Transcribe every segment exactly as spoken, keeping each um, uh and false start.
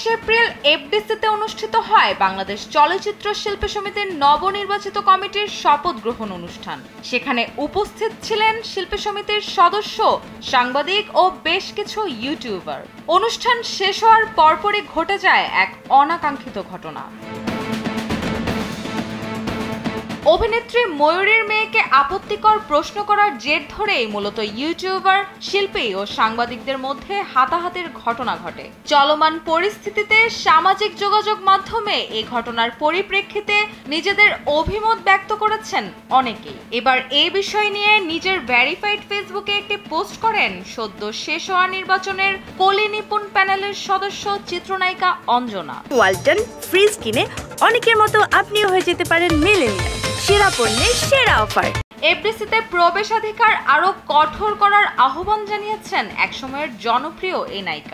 বাইশ এপ্রিল এফডিসিতে অনুষ্ঠিত হয় বাংলাদেশ চলচ্চিত্র শিল্পী সমিতির নবনির্বাচিত কমিটির শপথ গ্রহণ অনুষ্ঠান। সেখানে উপস্থিত ছিলেন শিল্পী সমিতির সদস্য, সাংবাদিক ও বেশ কিছু ইউটিউবার। অনুষ্ঠান শেষ হওয়ার পরপরই ঘটে যায় এক অনাকাঙ্ক্ষিত ঘটনা। অভিনেত্রী ময়ূরীর মেয়েকে আপত্তিকর প্রশ্ন করার জের ধরেই মূলত ইউটিউবার, শিল্পী ও সাংবাদিকদের মধ্যে হাতাহাতির ঘটনা ঘটে। চলমান পরিস্থিতিতে সামাজিক যোগাযোগ মাধ্যমে এই ঘটনার পরিপ্রেক্ষিতে নিজেদের অভিমত ব্যক্ত করেছেন অনেকেই। এবার এই বিষয় নিয়ে নিজের ভেরিফাইড ফেসবুকে একটি পোস্ট করেন সদ্য শেষ হওয়া নির্বাচনের কলি নিপুণ প্যানেলের সদস্য চিত্রনায়িকা অঞ্জনা। ওয়ালটন ফ্রিজ কিনে অনেকের মতো আপনিও হয়ে যেতে পারেন মিলেনিয়াল। সেরা পণ্যের সেরা অফার। এফডিসিতে প্রবেশাধিকার আরো কঠোর করার আহ্বান জানিয়েছেন একসময়ের জনপ্রিয় এই নায়িকা।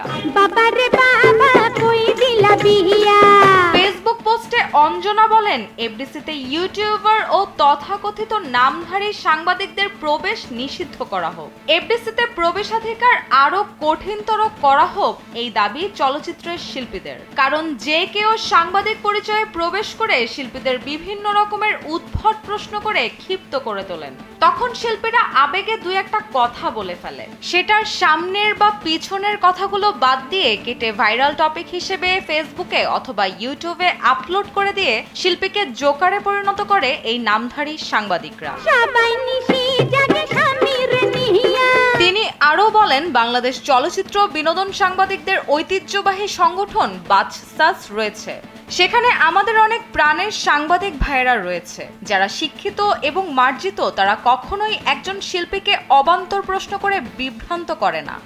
ফেসবুক পোস্টে অঞ্জনা বলেন, এফডিসিতে ইউটিউবার ও তথাকথিত নামধারী সাংবাদিকদের প্রবেশ নিষিদ্ধ করা হোক। এফডিসিতে প্রবেশাধিকার আরো কঠিনতর করা হোক এই দাবি চলচ্চিত্রের শিল্পীদের। কারণ যে কেউ সাংবাদিক পরিচয়ে প্রবেশ করে শিল্পীদের বিভিন্ন রকমের উদ্ভট প্রশ্ন করে ক্ষিপ্ত করে তোলেন। তখন শিল্পীরা আবেগে দুই একটা কথা বলে ফেলে। সেটার সামনের বা পিছনের কথাগুলো বাদ দিয়ে কেটে ভাইরাল টপিক হিসেবে ফেসবুকে অথবা ইউটিউবে আপলোড করে দিয়ে শিল্পীকে জোকারে পরিণত করে এই নামধারী সাংবাদিকরা। তিনি আরো বলেন, বাংলাদেশ চলচ্চিত্র বিনোদন সাংবাদিকদের ঐতিহ্যবাহী সংগঠন বাচসাস রয়েছে। সেখানে আমাদের অনেক প্রাণের সাংবাদিক ভাইয়েরা রয়েছে যারা শিক্ষিত এবং মার্জিত। তারা কখনোই একজন শিল্পীকে অবান্তর প্রশ্ন করে বিভ্রান্ত করে না।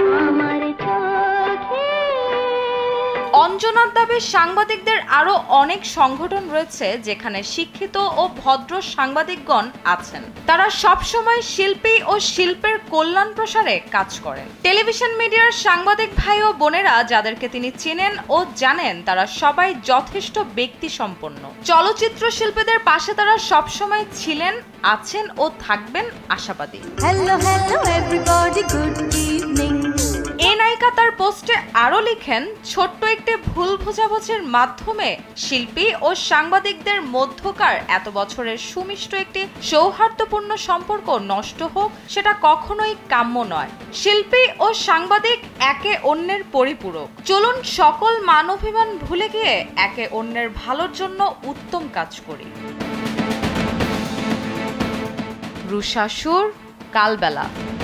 অঞ্জনার দাবি, সাংবাদিকদের আরো অনেক সংগঠন রয়েছে যেখানে শিক্ষিত ও ভদ্র সাংবাদিকগণ আছেন। তারা সবসময় শিল্পী ও শিল্পের কল্যাণ প্রসারে কাজ করেন। টেলিভিশন মিডিয়ার সাংবাদিক ভাই ও বোনেরা যাদেরকে তিনি চেনেন ও জানেন, তারা সবাই যথেষ্ট ব্যক্তি সম্পন্ন। চলচ্চিত্র শিল্পীদের পাশে তারা সবসময় ছিলেন, আছেন ও থাকবেন আশাবাদী। Hello hello everybody, good evening. এই নায়িকা তার পোস্টে আরো লিখেন, ছোট্ট একটি ভুল বোঝাবুঝির মাধ্যমে শিল্পী ও সাংবাদিকদের মধ্যকার এত বছরের সুমিষ্ট একটি সৌহার্দ্যপূর্ণ সম্পর্ক নষ্ট হোক, সেটা কখনোই কাম্য নয়। শিল্পী ও সাংবাদিক একে অন্যের পরিপূরক। চলুন সকল মানবিমান ভুলে গিয়ে একে অন্যের ভালোর জন্য উত্তম কাজ করি। রুশা সুর, কালবেলা।